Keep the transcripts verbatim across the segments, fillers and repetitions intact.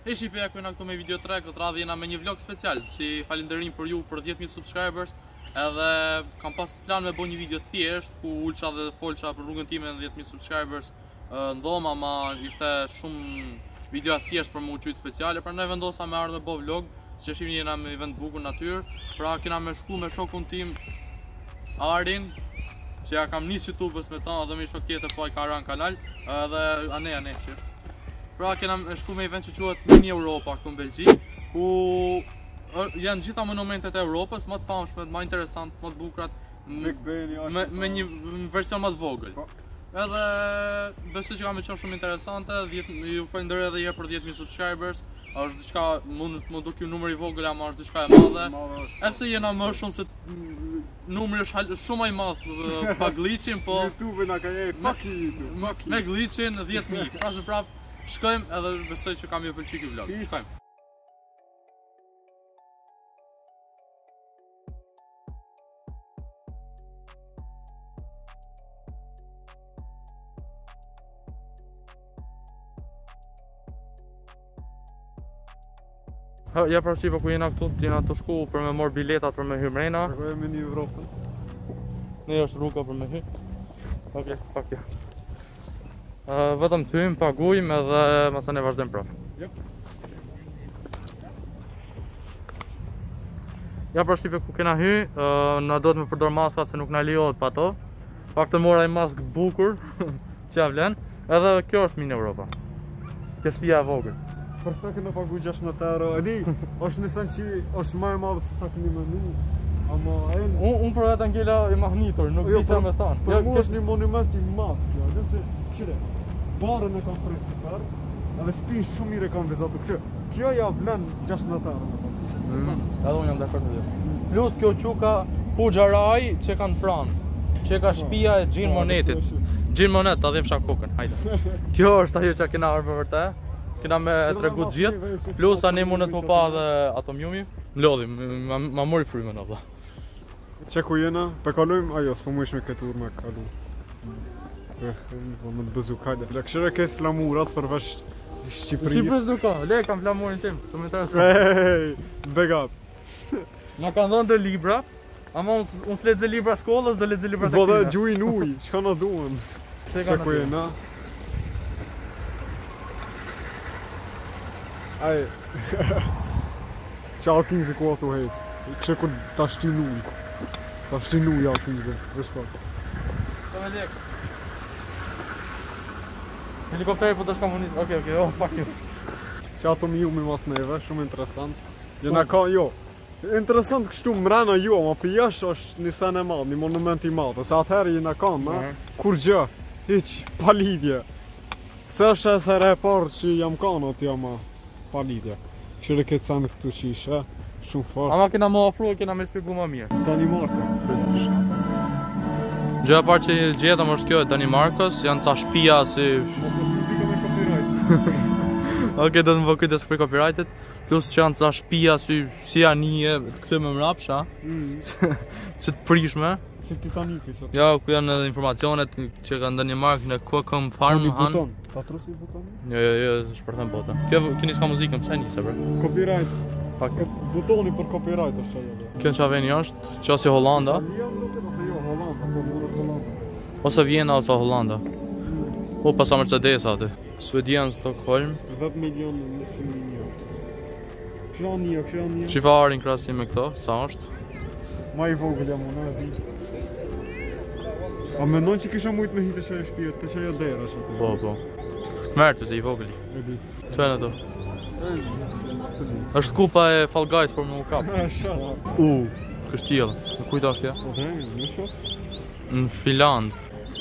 Ishi për jakujna këtu me video tre, këtë radhë jena me një vlog special, si falenderim për ju për dhjetë mijë subscribers, edhe kam pas plan me bo një video thjesht, ku ulqa dhe folqa për rrugën time në dhjetë mijë subscribers në dhoma, ma ishte shumë video thjesht për më uqyt speciale, pra ne vendosa me ardhë me bo vlog, si që shimi jena me vend bukur natyrë, pra kena me shku me shokun tim Arin, që ja kam nis YouTube-ës me ta, dhe me shokjetë po i ka ran kanal, edhe ane, ane, që. Pra kena shku me event që quhet Mini Europa këtu në Belgji, ku janë gjitha monumentet e Europës, më të famshme, më interesant, më të bukrat, me, me një version më të vogël. Edhe besoj që ka me qenë shumë interesante, ju falenderoj edhe herë për dhjetë mijë subscribers, është diçka, mund më duk ju numër i vogël, ama është diçka e madhe. E pse jena më shumë se numri është shumë i madh pa glitchin, po YouTube na ka jep fuck YouTube, fuck. Me glitchin dhjetë mijë. Pastaj prap shkojmë edhe besoj që kam ju pëlqy ky vlog. Shkojmë. Ja pra shipa ku jena këtu, jena të shku për me mor biletat për me hy mrena. Ku jemi në Evropën. Ne është rruga për me hy. Ok, pak ja. Uh, vetëm të hymë, pagujmë edhe masa ne vazhdojmë prap. Yep. Ja pra shipe ku kena hy, uh, na do të me përdor maska se nuk na lejohet pa to. Pak të mora i mask bukur, që ja vlen. Edhe kjo është Mini Europa. Kjo shtëpia e vogël. Për këtë këna pagu gjashtëdhjetë euro, e di, është nësën që është më e madhe se sa këni me nu, ama e në... Unë për vetë ngella i mahnitur, nuk di që me thanë. Për mu është një monument i madh, kjo, dhe se, qire, barën e kam presi për, edhe shpinë shumë mire kam vizatu, kështë, kjo ja vlen gjashtëdhjetë euro. Edhe unë jam dakord me ty. Plus kjo quka Pujaraj që ka në Francë, që ka shtëpia e Jean Monnetit. Jean Monnet, ta dhim shak kokën, hajde. Kjo është ajo që kena arë për vërtet. Kena me tregu gjithë, plus a ne mundet më pa dhe ato mjumi. Lodhim, ma, ma mori frymën ato. Që ku jena, pe kalujmë, ajo, s'po mu ishme këtë urë me kalu. Po më të bëzu kajde. Le këshire këtë flamurat përveç Shqipërisë. Shqipëris nuk ka, le kam flamurin tim, së më interesant. Hey, big up. Ma kanë dhënë dhe libra, ama unë s'ledze libra shkollës dhe ledze libra të këtina. Po dhe gjuin uj, qka na duen. Që ku jena. Aj, që Alkinzi ku ato hecë, kështë kur ta shtynu, ta shtynu i Alkinzi, vesh pak. Të me lek. Helikopteri po të shka munit, oke, oke, oh, fuck you. Që ato mi ju mi mas neve, shumë interesant. Gjena ka, jo, interesant kështu mrena jo, ma për jesh është një sen e madhë, një monument i madhë, se atëherë jena ka, me, kur gjë, hiq, pa lidhje. Se është e sere e parë që jam kanë atë jam pa lidhje. Këshire këtë sanë këtu që ishe, shumë fort. Ama kena më afru e kena me shpigu më mirë. Danimarka. Gjëja parë që gjetëm është kjo e Danimarkës, janë ca shtëpia si... Mos është muzika me copyright. Ok, do të më vëkujt e së për copyrightet. Plus që janë ca shtëpia si, si anije, të këtë me mrapsha, mm. që të prishme. Si Titanic që. Ja, ku janë edhe informacionet që kanë Danimark në Qualcomm Farm Han. Buton. Patros i buton? Jo, jo, jo, është për thënë bota. Kjo keni s'ka muzikën, çfarë nisi bre? Copyright. Pak. Butoni për copyright është ajo. Kjo çfarë veni është? Qasi Hollanda? Jo, nuk e ose jo Hollanda, po mund të Hollanda. Ose Vjena ose Hollanda. Po pasa Mercedes aty. Suedian Stockholm. dhjetë milionë në shumë një. Këshira një, këshira një. Shifarin krahasim me këto, sa është? Ma i vogël jam unë, e di. A mendon që kisha mujt me hitë që e shpijet, të që e dera që të... Po, po. Mertu se i vogëli. E di. Që e në to? është kupa e Fall Guys për më u kap. U, kështjellë. Në kujta është ja? Ohe, në shko? Në Finland.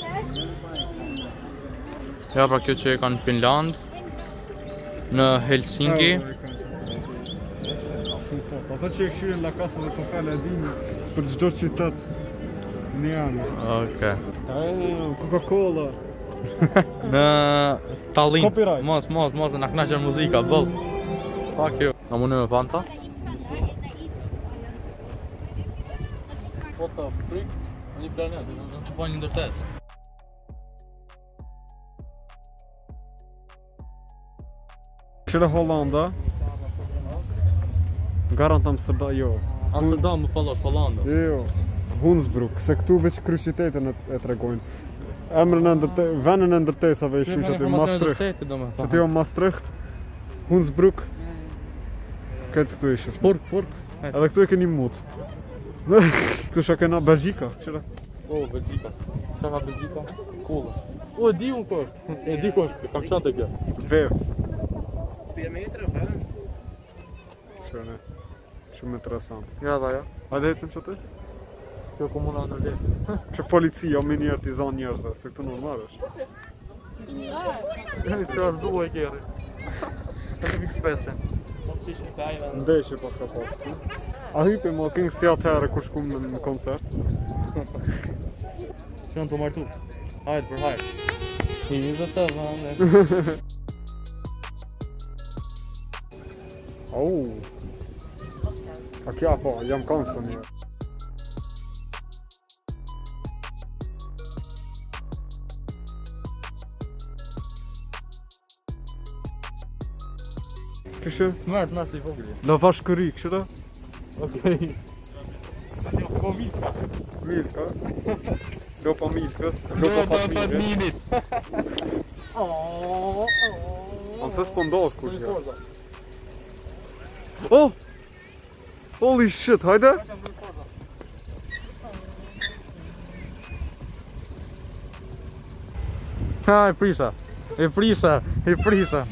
Ja pra kjo që e ka në Finland. Në Helsinki. Ata që e këshyre në La Casa de Papel e dini për gjdo qytet. Në janë. Oke. Coca-Cola. Në Tallinn. Copyright. Mos, mos, mos, në knaqër muzika, bëll. Fuck you. A mune me panta? Po të frik, në një planet, në të po një ndërtes. Këshire Hollanda. Garant Amsterdam, jo. Amsterdam më pallosh, Hollanda. Jo, Hunsbroek, se këtu veç kryqitetin e, e tregojnë. Emrin e ndërte, vendin e ndërtesave ishim që ti Maastricht. Që ti o Maastricht, Hunsbroek. Këtë këtu ishë. Furk, furk. Edhe këtu e keni mut. Këtu shë kena Belgjika, qëra. O, Belgjika. Shaka Belgjika. Cool. O, e di unë ko është. E di ko është, kam qanë të kjo. Vev. Pje metre, vërën? Shëne. Shumë interesant. Ja, da, ja. Hajde hecim që ty? Kjo komuna në letë. Që policia, o minjerë t'i zanë njerëzve, se këtu normal është. Që arzu e kjeri. Në të vikë spese. Ndeshje pas ka pas. A hypi mo, këngë si atëherë kur shkum në koncert. Që në të martu. Hajde për hajde. I dhe të vane. Au. A kja po, jam kanë të një. Kështë? Të mërë, të mërë se i fogli. Lavash këri, kështë da? Okej. Sa një po milka. Milka? Lopa milkës, lopa fatmire. Am të s'po ndohë kur që. Oh! Holy shit, hajde! Ha, e prisha. E prisha, e prisha.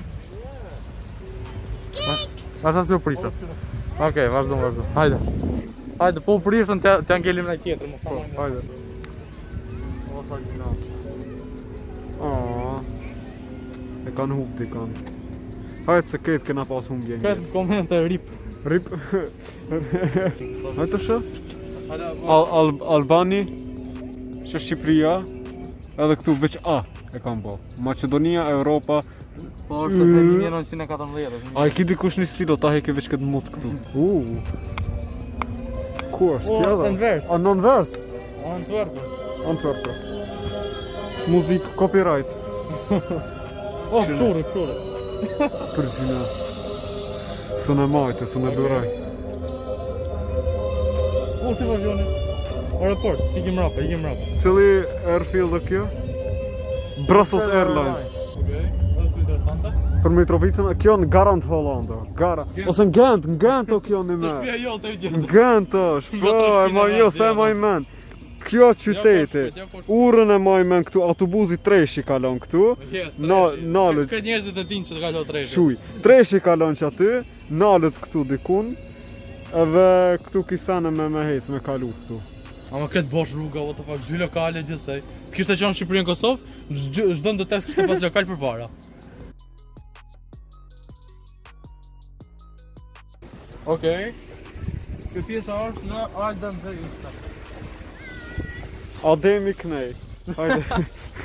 Vazhdo se u prisha. Okej, vazhdo, vazhdo. Hajde. Hajde, po u prishën të angelim në tjetër, më Po, famë. hajde. O, sa gjina. Aaaa. E kanë hup t'i kanë. Hajde se ketë kena pas humbje Këtë një. në komente rip. Rip. Hajde të shë? Hajde, Al Al Albani, që Shqipëria, edhe këtu veç A e kanë bo. Macedonia, Europa. po është të një një nëntëqind e katërmbëdhjetë. A e ki dikush një stilo, ta heke veç këtë mut këtu. Uuu. Ku është O, kja dhe? Anvers. A në Anvers? Antwerpë. Antwerpë. Muzik, copyright. O, këshurë, këshurë. Përzina. Së në majtë, së në duraj. O, si vazhdoni? Aeroport, ikim rapa, ikim rapa. Cili airfield dhe kjo? Brussels Airlines. Okej, është të interesante. Për Mitrovicën, kjo në Garant Hollanda. Garant. Ose në Gent, në Gent o kjo në me. Të shpia jo të gjithë. Në Gent është, po, e ma jo, se e ma i men. Kjo qyteti, urën e ma i men këtu, autobusi treshi kalon këtu. Nalët, Këtë njerëzit e din që të kalon treshi. shuj, treshi kalon që aty, nalët këtu dikun, edhe këtu kisane me me hejës me kalu këtu. Ama këtë bosh rruga, what the fuck, dy lokale gjithsej. Kishte qenë në Shqipëri në Kosovë, çdo ndërtesë kishte pas lokal përpara. Okej. Kjo pjesa është në Alden dhe Insta. Ademi Knej. Hajde.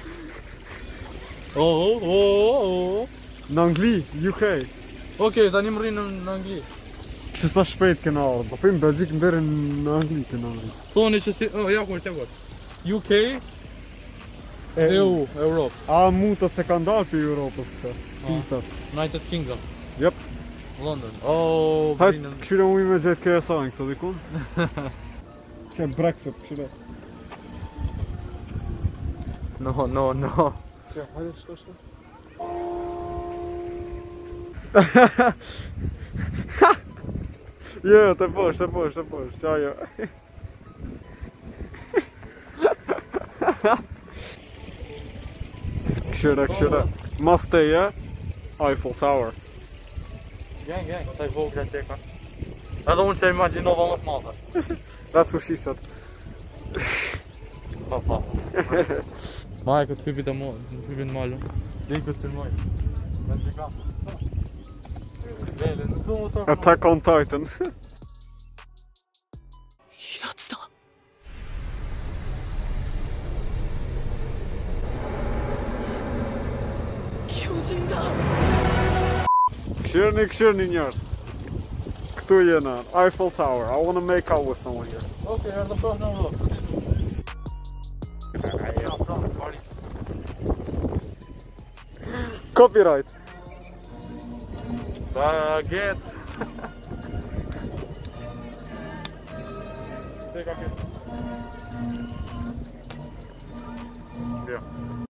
Oh, oh, oh, oh. Në Angli, U K. Okej, tani më rrinë në Angli. Që sa shpejt kena ardhë, po pim Belgjik mberi në Angli kena ardhë. Thoni që si, oh, ja ku është, ja ku është. U K, E U, Europë. A mutët se kanë dalë për Europës këta, pisat. United Kingdom, Jep. London. Oh, Hajtë, Brinë. këshire mu i me gjetë K S A-in këto dikun. Që Brexit, këshire. No, no, no. Që, hajde, shto, shto. Jo, të posh, të posh, të posh, qajo. Këshire, këshire. Mas teje, Eiffel Tower. Gang, gang, ta i vogla qeka. Edhe unë që imaginova më të madhe. That's what she said. Pa, pa. Maj, këtë hypit e mo, hypit në malu. Dhe këtë filmoj. Në të ka. Vele, në të motor. Attack on Titan. Këshirni, këshirni njerës. Këtu jena, Eiffel Tower. I wanna make out with someone here. Okej, erdë prosh në vëllë. Copyright. Baget. Te ka këtë. Ja.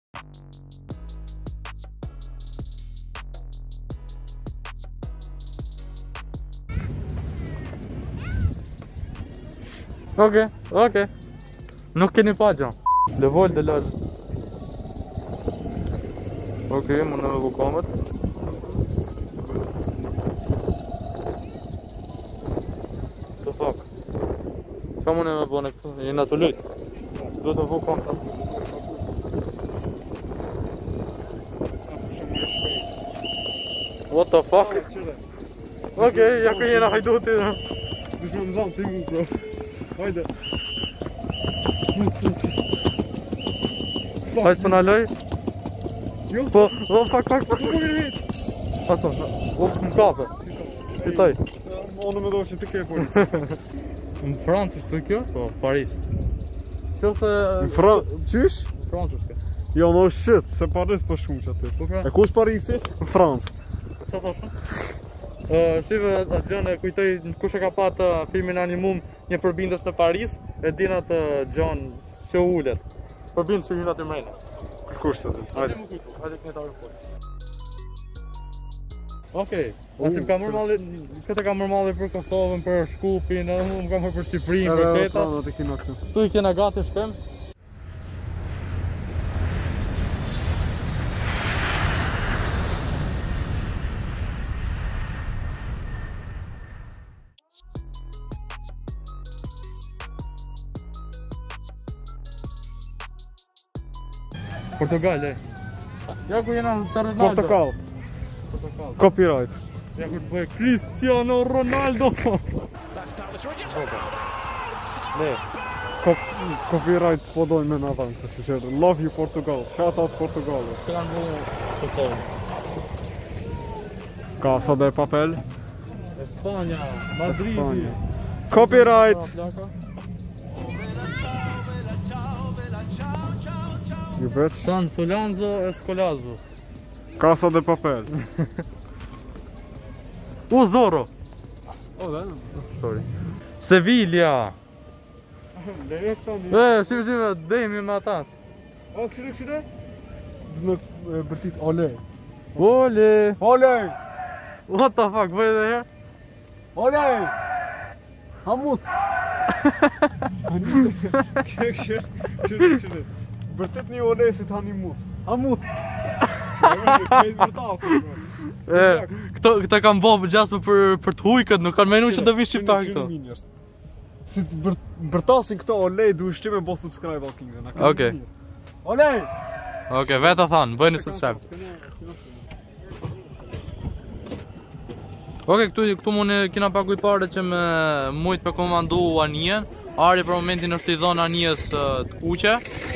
Ok, ok. Nuk keni pa gjë. Levol dhe lash. Ok, më në me bukamet. Të fak. Qa më në me bëne këtu? Jena të lujtë. Do të bukamet. What the fuck? Ok, ja ku jena hajduti. Dush me më zanë, ti mu bro. Hajde. Hajtë për në loj? Jo? Po, o, pak, pak, pak. Po më rrit. Aso, o, më kape. Pitoj. Onë me do që të ke polici. Në Francës të kjo? Po, Paris. Që se... Në Francë, qysh? Francës ke. Jo, në shit, se Paris për shumë që aty. Po pra? E ku është Parisi? Në Francë. Sa thashë? Shive atë gjënë e kujtoj kush e ka patë filmin animum Një përbindës në Paris, e din atë gjënë që ullet. Përbindës që hynat e mrejnë. Kush se të? Hajde më kujtu, hajde këne ta rëpoj. Okej, asim ka mërë malli, këtë ka mërë malli për Kosovën, për Shkupin, edhe më ka mërë për Shqipërinë, për Edhe Kreta. planat e kina këtu. Tu i kena gati shkem. Portugal, e. Ja ku jena të Ronaldo. Portokall. Portokall. Copyright. Ja ku të bëjë Cristiano Ronaldo. Ne. Cop copyright s'podojnë me në avanë, kështë që love you Portugal, shout out Portugal. Se kanë bëjë Kosovën. Casa de Papel. Espanja, Madridi. Espanja. Copyright. You bet. San Solanzo Escolazo. Casa de Papel. U Zorro. O, da. Sorry. Sevilla. Leje këta një. E, shime shime, dejmi me ata. O, këshire, këshire? Në e, bërtit, ole. Ole. Ole! What the fuck, bëj edhe herë? Ole! Hamut! Këshire, këshire, këshire, këshire. Bërtit një ole si t'hani mut. Hamut! Kejtë bërtasë, E, këto këta kanë bërë gjasme për për të hujkët, nuk kanë menu që do vi shqiptar këto. Si të bër, bërtasin këto olej, du ishte me bo subscribe al Kingën. Okej. Olej! Okej, vetë thanë, bëjni subscribe. Okej, këtu këtu mund kena pagu i pare që me mujt për komandu Anijen. Ari për momentin është i dhon Anijes të kuqe.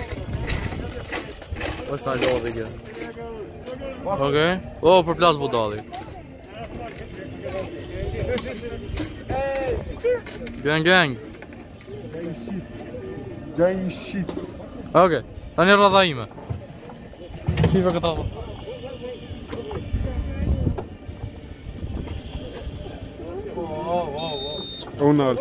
është na lodhi kjo. Okej. O, për plas budalli. Gang gang. Gang shit. Okej, tani rradha ime. Shifa këta. Wow, wow, wow. Unal.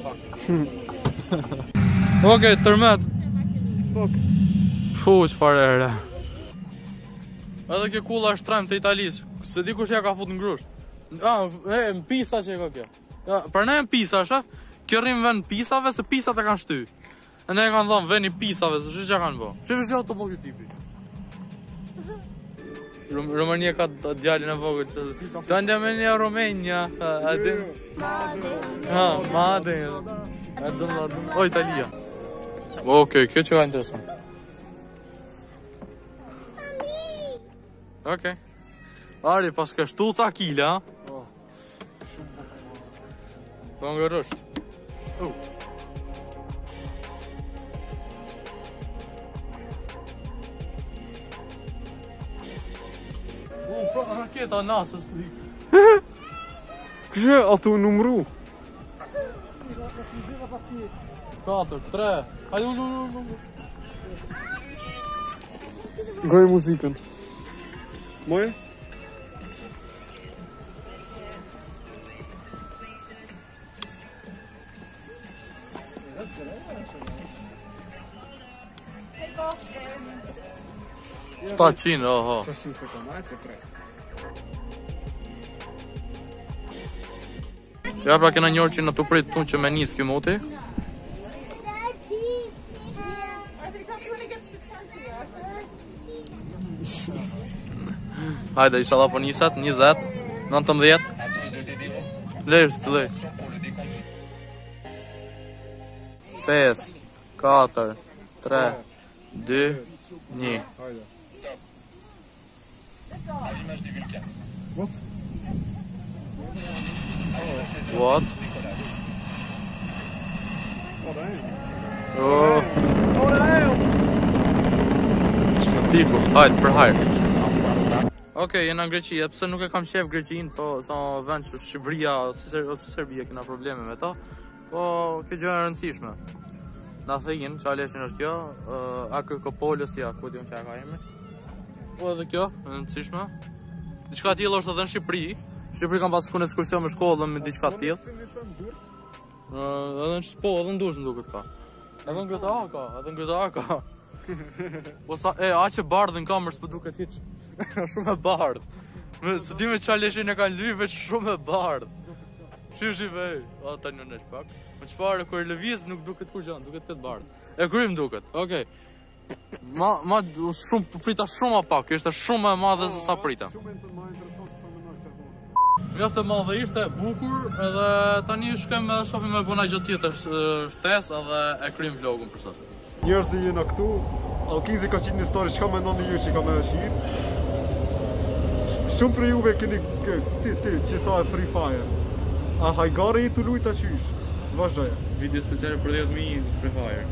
Okej, tërmet. Fuck. Fu, çfarë era. Edhe kjo kulla është trem të Italisë, se di kush ja ka fut në grush. Ah, e, në pisa që e ka kjo. Ja, për ne e në pisa, shef, kjo rrim vend pisave, se pisat e kanë shty. E ne e kanë thonë vend i pisave, se që që kanë bo. Që vështë të bo kjo tipi. Romania ka djallin e vogël që... Të Andjamenja Romania, adin... Ha, ma adin... Adin, adin... O, Italia. Okej, kjo që ka interesant. Okej. Ari, pas ka shtu ca kila, ha? Po nga rësh. Uh. U, pra raketa nasës të dik. Kështë atu numru? Katër, tre. Hajde, u, u, u, u. Goj muzikën. Moje? shtatëqind, oho. shtatëqind sekonda, hajde se pres. Ja pra kena njërë që në të prit tunë që me njës kjo moti. Hajde, inshallah po njësat, njëzet, nëntëmdhjetë. Lejsh, të lej. pesë, katër, tre, dy, një. Hajde. What? What? Oh, damn. Oh, Oh, damn. piku, hajde, për hajrë. Okej, jena në Greqi, pse nuk e kam qef Greqin, po sa vend që Shqipëria ose Ser- ose Serbia kena probleme me ta, po kjo gjë e rëndësishme. Na thëgjin, qa leshin është kjo, uh, Akropolis, ja, ku diun që ka emri. Po edhe kjo, e rëndësishme. Diçka tillë është edhe në Shqipëri. Në Shqipëri kam pas shku në ekskursion me shkollën me diçka tillë. Si nisën Durrës? Uh, edhe në po, edhe në Durrës më duket ka. Edhe në Greta ka, edhe në Greta ka. Po sa, e, a që bardhë në kamër s'po duket hiç. Shumë e bardhë. Me, së di me qa leshin e kanë lyve shumë e bardhë. Shim shim e, a ta një nesh pak. Me qpare, kër lëviz nuk duket kur gjanë, duket këtë bardhë. E krym duket, okej. Ma, ma, shumë, prita shumë a pak, ishte shumë e madhe se sa prita. Shumë e më interesant se sa mendoj që apo. Mjaftë e madhe ishte, bukur, edhe tani shkojmë edhe shohim me buna gjë tjetër shtes edhe e krym vlogun për sot. Njerëzi jena këtu, Alkinzi ka qitë një story, shka me ndonë ju që ka me shqit. Shumë për juve keni, kë- ti, ti, që tha e Free Fire. A hajgare i të lujta qysh? Vazhdoja. Video speciale për dhjetë mijë Free Fire.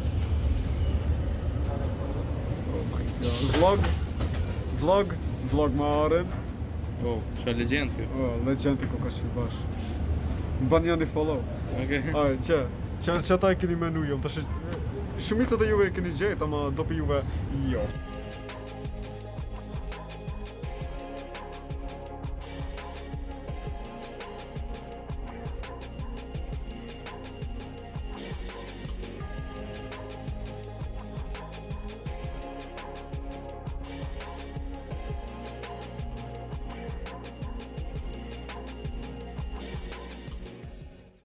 Vlog, vlog, vlog ma aren. Oh, qa legend kjo. Oh, legendi ko ka qit bash. Më ban janë i follow. Okej. Aj, që, që, që ta e keni menu jom, tash shumicat e juve e keni gjetë, ama do për juve jo.